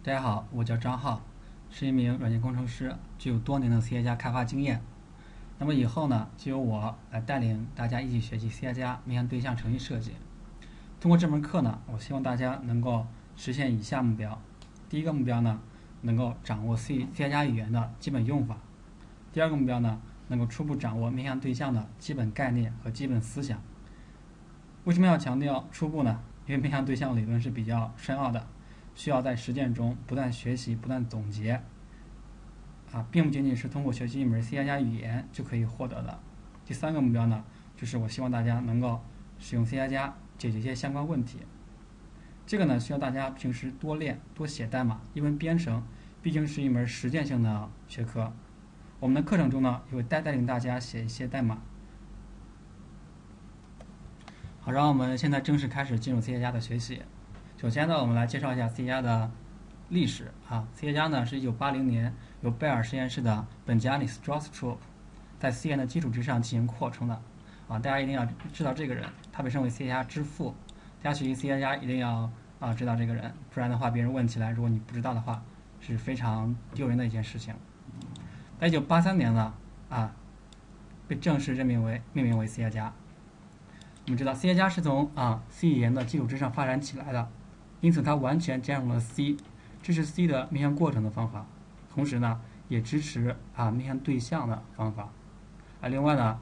大家好，我叫张浩，是一名软件工程师，具有多年的 C++ 开发经验。那么以后呢，就由我来带领大家一起学习 C++ 面向对象程序设计。通过这门课呢，我希望大家能够实现以下目标：第一个目标呢，能够掌握 C++ 语言的基本用法；第二个目标呢，能够初步掌握面向对象的基本概念和基本思想。为什么要强调初步呢？因为面向对象理论是比较深奥的，需要在实践中不断学习、不断总结，并不仅仅是通过学习一门 C++ 语言就可以获得的。第三个目标呢，就是我希望大家能够使用 C++ 解决一些相关问题。这个呢，需要大家平时多练、多写代码，因为编程毕竟是一门实践性的学科。我们的课程中呢，也会带领大家写一些代码。好，让我们现在正式开始进入 C++ 的学习。首先呢，我们来介绍一下 C++ 的历史C++ 呢是1980年由贝尔实验室的本加尼·斯特劳斯特在 C 言的基础之上进行扩充的大家一定要知道这个人，他被称为 C++ 之父。大家学习 C++ 一定要知道这个人，不然的话别人问起来，如果你不知道的话，是非常丢人的一件事情。在1983年呢被正式命名为 C++。我们知道 C++ 是从C 语言的基础之上发展起来的，因此它完全兼容了 C， 支持 C 的面向过程的方法，同时呢也支持面向对象的方法。另外呢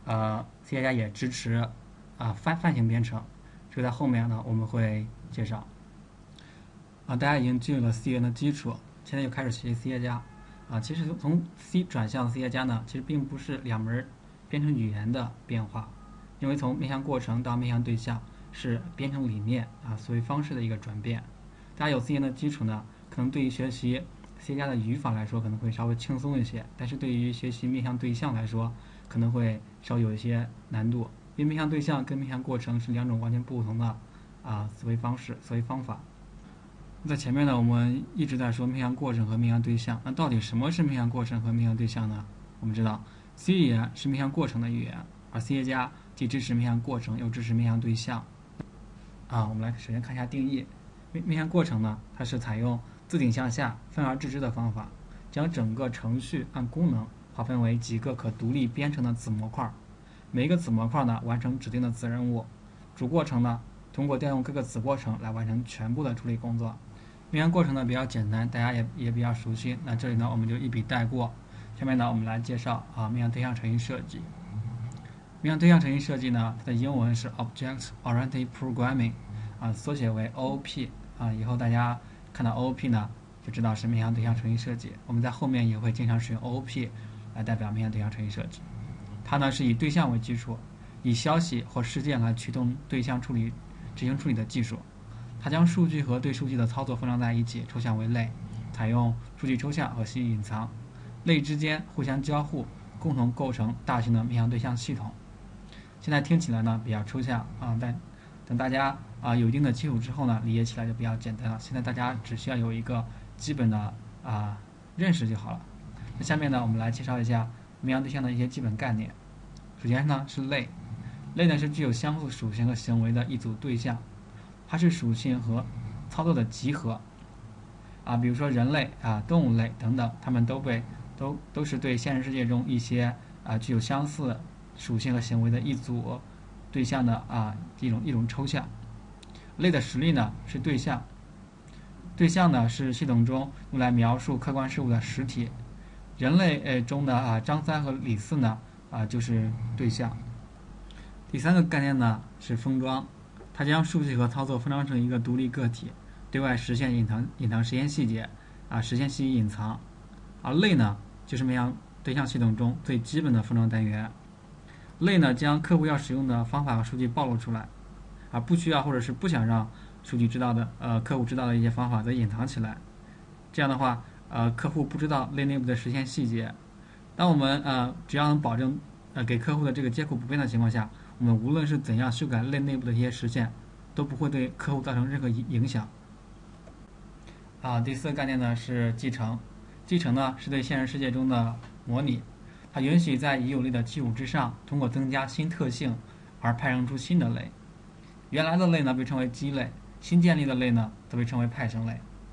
C++ 也支持泛型编程，这个在后面呢我们会介绍。大家已经进入了 C 语言的基础，现在就开始学习 C++。其实从 C 转向 C++ 呢，其实并不是两门编程语言的变化。因为从面向过程到面向对象是编程理念思维方式的一个转变。大家有 C 言的基础呢，可能对于学习 C+ 的语法来说可能会稍微轻松一些，但是对于学习面向对象来说可能会稍微有一些难度，因为面向对象跟面向过程是两种完全不同的思维方式、思维方法。在前面呢，我们一直在说面向过程和面向对象，那到底什么是面向过程和面向对象呢？我们知道 C 语言是面向过程的语言，而 C++既支持面向过程，又支持面向对象。我们来首先看一下定义。面向过程呢，它是采用自顶向下、分而治之的方法，将整个程序按功能划分为几个可独立编程的子模块，每一个子模块呢完成指定的子任务。主过程呢，通过调用各个子过程来完成全部的处理工作。面向过程呢比较简单，大家也比较熟悉。那这里呢我们就一笔带过。下面呢我们来介绍面向对象程序设计。面向对象程序设计呢，它的英文是 Object Oriented Programming， 缩写为 OOP。以后大家看到 OOP 呢，就知道是面向对象程序设计。我们在后面也会经常使用 OOP 来代表面向对象程序设计。它呢是以对象为基础，以消息或事件来驱动对象执行处理的技术。它将数据和对数据的操作封装在一起，抽象为类，采用数据抽象和信息隐藏，类之间互相交互，共同构成大型的面向对象系统。现在听起来呢比较抽象但等大家有一定的基础之后呢，理解起来就比较简单了。现在大家只需要有一个基本的认识就好了。那下面呢，我们来介绍一下面向对象的一些基本概念。首先呢是类，类呢是具有相似属性和行为的一组对象，它是属性和操作的集合比如说人类动物类等等，它们都是对现实世界中一些具有相似属性和行为的一组对象的一种抽象。类的实例呢是对象，对象呢是系统中用来描述客观事物的实体。人类中的张三和李四呢就是对象。第三个概念呢是封装，它将数据和操作封装成一个独立个体，对外实现隐藏实现细节实现信息隐藏。而类呢就是面向对象系统中最基本的封装单元。类呢将客户要使用的方法和数据暴露出来，而不需要或者是不想让数据知道的客户知道的一些方法则隐藏起来。这样的话客户不知道类内部的实现细节。当我们只要能保证给客户的这个接口不变的情况下，我们无论是怎样修改类内部的一些实现，都不会对客户造成任何影响。第四个概念呢是继承。继承呢是对现实世界中的模拟，它允许在已有类的基础之上，通过增加新特性而派生出新的类。原来的类呢被称为基类，新建立的类呢则被称为派生类。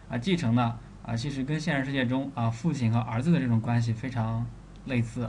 继承呢其实跟现实世界中父亲和儿子的这种关系非常类似。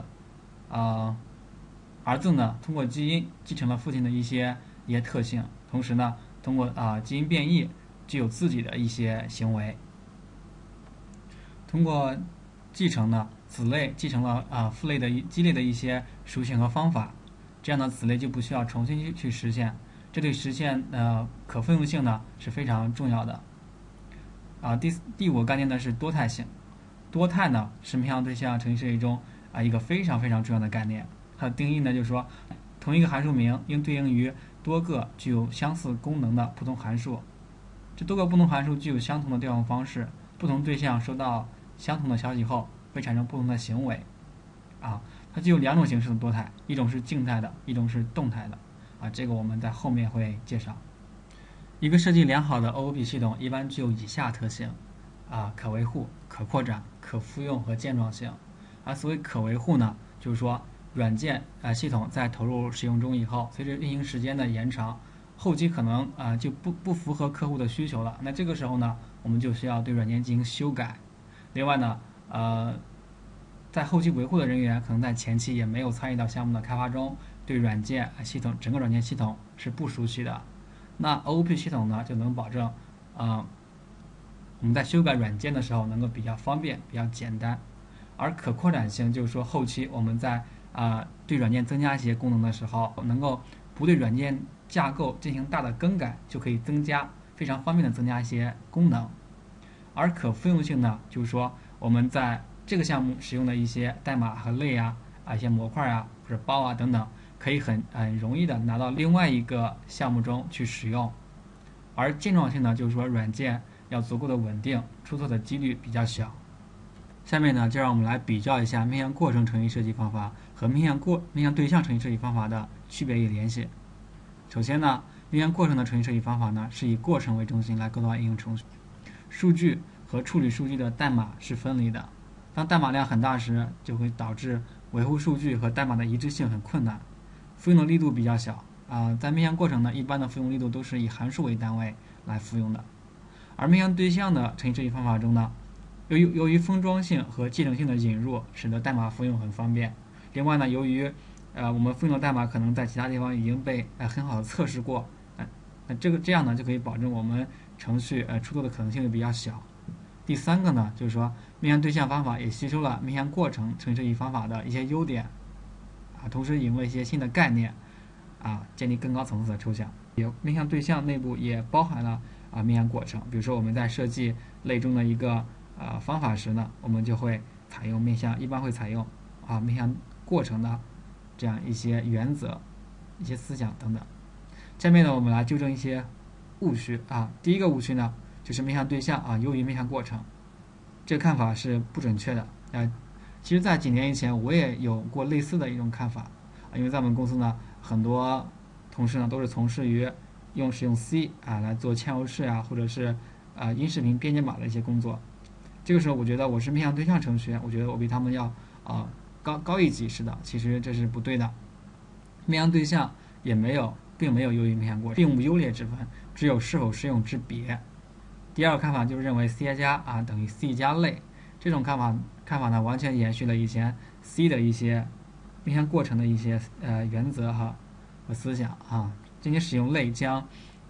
儿子呢通过基因继承了父亲的一些特性，同时呢通过基因变异具有自己的一些行为。通过继承呢，子类继承了父类的鸡类的一些属性和方法，这样呢子类就不需要重新去实现，这对实现可复用性呢是非常重要的。第五个概念呢是多态性。多态呢是面向对象程序设计中一个非常非常重要的概念。它的定义呢就是说，同一个函数名应对应于多个具有相似功能的不同函数，这多个不同函数具有相同的调用方式，不同对象收到相同的消息后会产生不同的行为。它具有两种形式的多态，一种是静态的，一种是动态的。这个我们在后面会介绍。一个设计良好的 OOP 系统一般具有以下特性：可维护、可扩展、可复用和健壮性。所谓可维护呢，就是说软件系统在投入使用中以后，随着运行时间的延长，后期可能就不符合客户的需求了。那这个时候呢，我们就需要对软件进行修改。另外呢，在后期维护的人员可能在前期也没有参与到项目的开发中，对软件系统整个软件系统是不熟悉的。那 OOP 系统呢，就能保证我们在修改软件的时候能够比较方便、比较简单。而可扩展性就是说，后期我们在对软件增加一些功能的时候，能够不对软件架构进行大的更改，就可以非常方便的增加一些功能。而可复用性呢，就是说我们在这个项目使用的一些代码和类一些模块或者包等等，可以很容易的拿到另外一个项目中去使用。而健壮性呢，就是说软件要足够的稳定，出错的几率比较小。下面呢，就让我们来比较一下面向过程程序设计方法和面向对象程序设计方法的区别与联系。首先呢，面向过程的程序设计方法呢，是以过程为中心来构造应用程序，数据和处理数据的代码是分离的。当代码量很大时，就会导致维护数据和代码的一致性很困难，复用的力度比较小。在面向过程呢，一般的复用力度都是以函数为单位来复用的。而面向对象的程序设计方法中呢，由于封装性和继承性的引入，使得代码复用很方便。另外呢，由于我们复用的代码可能在其他地方已经被很好的测试过，那这样呢就可以保证我们程序出错的可能性就比较小。第三个呢，就是说面向对象方法也吸收了面向过程程序设计方法的一些优点，同时引入了一些新的概念，建立更高层次的抽象。面向对象内部也包含了面向过程，比如说我们在设计类中的一个方法时呢，我们就会一般会采用面向过程的这样一些原则、一些思想等等。下面呢，我们来纠正一些误区第一个误区呢，就是面向对象优于面向过程，这个看法是不准确的。其实在几年以前我也有过类似的一种看法，因为在我们公司呢，很多同事呢都是从事于使用 C 来做嵌入式或者是音视频编解码的一些工作。这个时候我觉得我是面向对象程序员，我觉得我比他们要高一级似的，其实这是不对的。面向对象并没有优于面向过程，并无优劣之分，只有是否适用之别。第二个看法就是认为 C++ 等于 C 加类，这种看法呢，完全延续了以前 C 的一些面向过程的一些原则和思想进行使用类将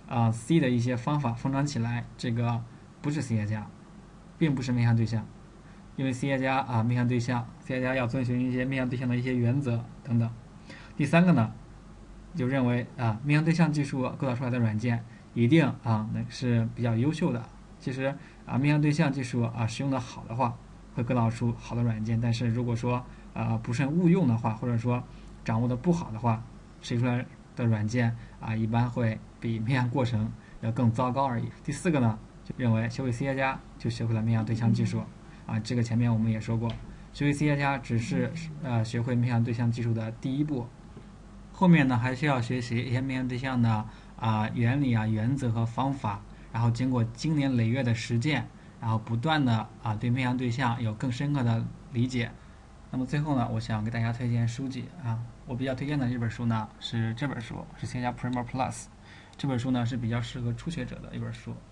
C 的一些方法封装起来，这个不是 C++，并不是面向对象，因为 C++ 面向对象 ，C++ 要遵循一些面向对象的一些原则等等。第三个呢，就认为面向对象技术构造出来的软件一定是比较优秀的。其实面向对象技术使用的好的话，会构造出好的软件，但是如果说不慎误用的话，或者说掌握的不好的话，设计出来的软件一般会比面向过程要更糟糕而已。第四个呢，就认为学会 C++ 就学会了面向对象技术这个前面我们也说过，学会 C++ 只是学会面向对象技术的第一步，后面呢还需要学习一些面向对象的原理原则和方法，然后经过经年累月的实践，然后不断的对面向对象有更深刻的理解。那么最后呢，我想给大家推荐书籍我比较推荐的这本书呢是这本书，是C++ Primer Plus。这本书呢是比较适合初学者的一本书。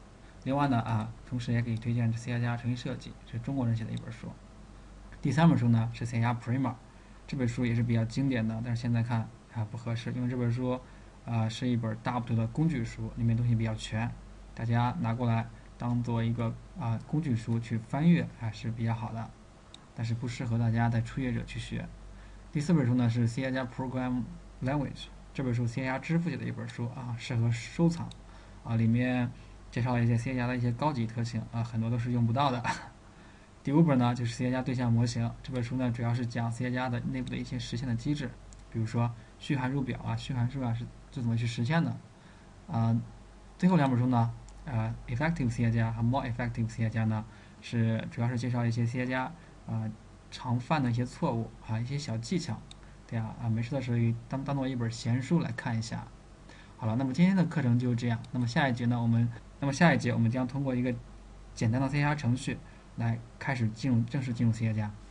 另外呢同时也可以推荐 C 加程序设计，是中国人写的一本书。第3本书呢是 C 加 Prima， 这本书也是比较经典的，但是现在看不合适，因为这本书是一本大部头的工具书，里面东西比较全，大家拿过来当做一个工具书去翻阅是比较好的，但是不适合大家在初学者去学。第4本书呢是 C 加 Program Language， 这本书 C 加支付写的一本书适合收藏里面介绍了一些 C 加的一些高级特性很多都是用不到的。第5本呢就是 C 加对象模型，这本书呢主要是讲 C 加的内部的一些实现的机制，比如说虚函数表虚函数是怎么去实现的最后2本书呢Effective C 加和 More Effective C 加呢是主要是介绍一些 C 加常犯的一些错误一些小技巧，对没事的时候当做一本闲书来看一下。好了，那么今天的课程就是这样。那么下一节我们将通过一个简单的 C 加程序来开始正式进入 C 加。